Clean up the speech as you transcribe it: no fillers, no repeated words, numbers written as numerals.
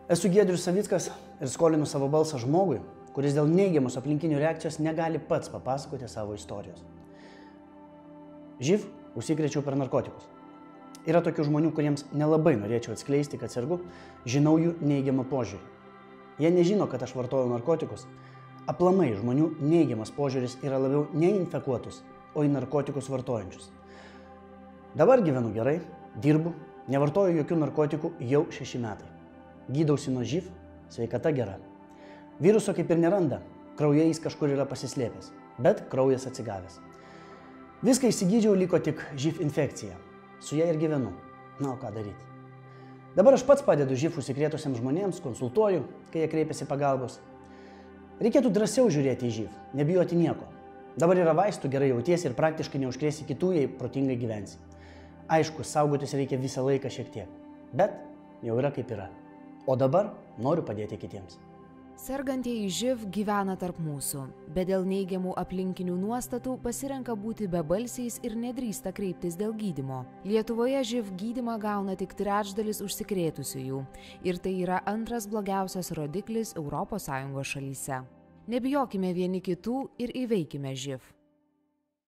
Esu Giedrius Savickas ir skolinu savo balsą žmogui, kuris dėl neigiamos aplinkinių reakcijos negali pats papasakoti savo istorijos. Živ užsikrėčiau per narkotikus. Yra tokių žmonių, kuriems nelabai norėčiau atskleisti, kad sergu, žinau jų neigiamą požiūrį. Jie nežino, kad aš vartoju narkotikus. Aplamai žmonių neigiamas požiūris yra labiau ne infekuotus, o į narkotikus vartojančius. Dabar gyvenu gerai, dirbu, nevartoju jokių narkotikų jau 6 metai. Gydausi nuo živ, sveikata gera. Viruso kaip ir neranda, kraujyje jis kažkur yra pasislėpęs, bet kraujas atsigavęs. Viską išsigydžiau, liko tik živ infekcija. Su ja ir gyvenu. Na, o ką daryti? Dabar aš pats padedu živ užsikrėtusiems žmonėms, konsultuoju, kai jie kreipiasi pagalbos. Reikėtų drąsiau žiūrėti į živ, nebijoti nieko. Dabar yra vaistų, gerai jautiesi ir praktiškai neužkrėsi kitų, jei protingai gyvensi. Aišku, saugotis reikia visą laiką šiek tiek, bet jau yra kaip yra. O dabar noriu padėti kitiems. Sergantieji živ gyvena tarp mūsų, bet dėl neigiamų aplinkinių nuostatų pasirenka būti bebalsiais ir nedrįsta kreiptis dėl gydymo. Lietuvoje živ gydymą gauna tik 1/3 užsikrėtusiųjų ir tai yra antras blogiausias rodiklis ES šalyse. Nebijokime vieni kitų ir įveikime živ.